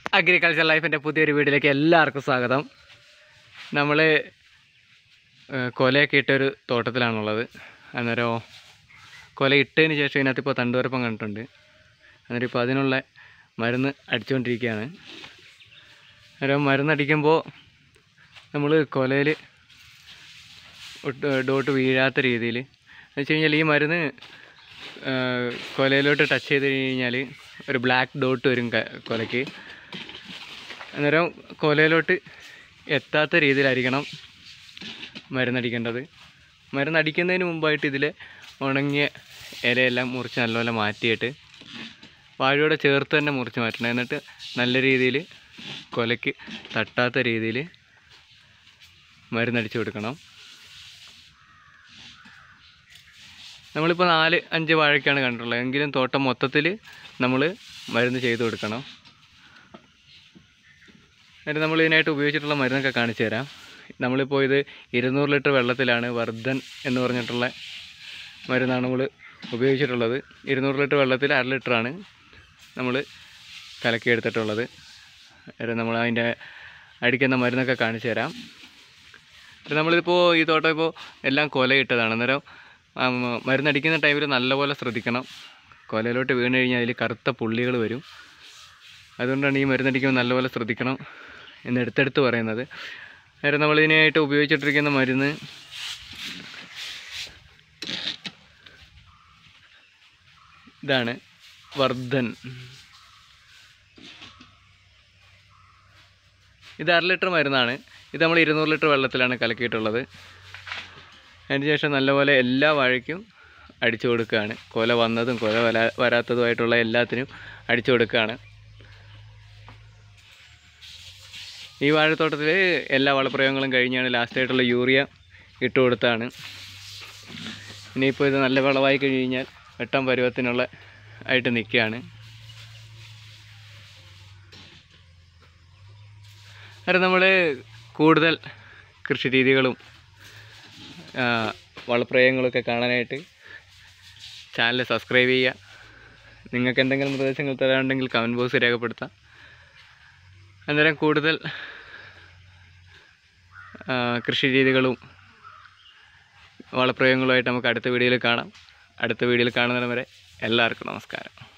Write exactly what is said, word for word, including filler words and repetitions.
Agriculture ലൈഫിൻ്റെ പുതിയൊരു വീഡിയോയിലേക്ക് എല്ലാവർക്കും സ്വാഗതം. നമ്മൾ കൊലയൊക്കെ ഇട്ടൊരു തോട്ടത്തിലാണുള്ളത്. അന്നേരം കൊല ഇട്ടതിന് ശേഷം ഇതിനകത്ത് ഇപ്പോൾ തണ്ടുവരപ്പം കണ്ടിട്ടുണ്ട്. അന്നേരം ഇപ്പോൾ അതിനുള്ള മരുന്ന് അടിച്ചുകൊണ്ടിരിക്കുകയാണ്. അന്നേരം മരുന്നടിക്കുമ്പോൾ നമ്മൾ കൊലയിൽ ഡോട്ട് വീഴാത്ത രീതിയിൽ എന്ന് വെച്ച് കഴിഞ്ഞാൽ ഈ മരുന്ന് കൊലയിലോട്ട് ടച്ച് ചെയ്ത് കഴിഞ്ഞാൽ ഒരു ബ്ലാക്ക് ഡോട്ട് വരും കൊലയ്ക്ക്. അന്നേരം കൊലയിലോട്ട് എത്താത്ത രീതിയിലായിരിക്കണം മരുന്നടിക്കേണ്ടത്. മരുന്നടിക്കുന്നതിന് മുമ്പായിട്ട് ഇതിലെ ഉണങ്ങിയ ഇലയെല്ലാം മുറിച്ച് നല്ലപോലെ മാറ്റിയിട്ട് വാഴയോടെ ചേർത്ത് തന്നെ മുറിച്ച് മാറ്റണം. എന്നിട്ട് നല്ല രീതിയിൽ കൊലയ്ക്ക് തട്ടാത്ത രീതിയിൽ മരുന്നടിച്ച് കൊടുക്കണം. നമ്മളിപ്പോൾ നാല് അഞ്ച് വാഴയ്ക്കാണ് കണ്ടിട്ടുള്ളത്, എങ്കിലും തോട്ടം മൊത്തത്തിൽ നമ്മൾ മരുന്ന് ചെയ്ത് കൊടുക്കണം. എന്നിട്ട് നമ്മൾ ഇതിനായിട്ട് ഉപയോഗിച്ചിട്ടുള്ള മരുന്നൊക്കെ കാണിച്ചു തരാം. നമ്മളിപ്പോൾ ഇത് ഇരുന്നൂറ് ലിറ്റർ വെള്ളത്തിലാണ് വർദ്ധൻ എന്ന് പറഞ്ഞിട്ടുള്ള മരുന്നാണ് നമ്മൾ ഉപയോഗിച്ചിട്ടുള്ളത്. ഇരുന്നൂറ് ലിറ്റർ വെള്ളത്തിൽ അര ലിറ്ററാണ് നമ്മൾ കലക്കിയെടുത്തിട്ടുള്ളത്. അന്നേരം നമ്മൾ അതിൻ്റെ അടിക്കുന്ന മരുന്നൊക്കെ കാണിച്ചു തരാം. നമ്മളിപ്പോൾ ഈ തോട്ടം ഇപ്പോൾ എല്ലാം കൊലയിട്ടതാണ്. അന്നേരം മരുന്നടിക്കുന്ന ടൈമിൽ നല്ലപോലെ ശ്രദ്ധിക്കണം. കൊലയിലോട്ട് വീണ് കഴിഞ്ഞാൽ അതിൽ കറുത്ത പുള്ളികൾ വരും. അതുകൊണ്ടാണ് ഈ മരുന്നടിക്കുമ്പോൾ നല്ലപോലെ ശ്രദ്ധിക്കണം എന്ന് എടുത്തെടുത്ത് പറയുന്നത്. നേരെ നമ്മളിതിനായിട്ട് ഉപയോഗിച്ചിട്ടിരിക്കുന്ന മരുന്ന് ഇതാണ്, വർദ്ധൻ. ഇത് അര ലിറ്റർ മരുന്നാണ്. ഇത് നമ്മൾ ഇരുന്നൂറ് ലിറ്റർ വെള്ളത്തിലാണ് കലക്കിയിട്ടുള്ളത്. അതിന് ശേഷം നല്ലപോലെ എല്ലാ വാഴയ്ക്കും അടിച്ചു കൊടുക്കുകയാണ്. കൊല വന്നതും കൊല വരാ വരാത്തതുമായിട്ടുള്ള എല്ലാത്തിനും അടിച്ചു കൊടുക്കുകയാണ്. ഈ വാഴത്തോട്ടത്തിൽ എല്ലാ വളപ്രയോഗങ്ങളും കഴിഞ്ഞാണ് ലാസ്റ്റായിട്ടുള്ള യൂറിയ ഇട്ട് കൊടുത്താണ്. ഇനിയിപ്പോൾ ഇത് നല്ല വിളവായി കഴിഞ്ഞാൽ വെട്ടാൻ പരുവത്തിനുള്ള ആയിട്ട് നിൽക്കുകയാണ്. അത് നമ്മൾ കൂടുതൽ കൃഷി രീതികളും വളപ്രയോഗങ്ങളൊക്കെ കാണാനായിട്ട് ചാനൽ സബ്സ്ക്രൈബ് ചെയ്യുക. നിങ്ങൾക്ക് എന്തെങ്കിലും നിർദ്ദേശങ്ങൾ തരാനുണ്ടെങ്കിൽ കമൻറ്റ് ബോക്സ് രേഖപ്പെടുത്താം. അന്നേരം കൂടുതൽ കൃഷി രീതികളും വളപ്രയോഗങ്ങളുമായിട്ട് നമുക്ക് അടുത്ത വീഡിയോയിൽ കാണാം. അടുത്ത വീഡിയോയിൽ കാണുന്നതിന് വരെ എല്ലാവർക്കും നമസ്കാരം.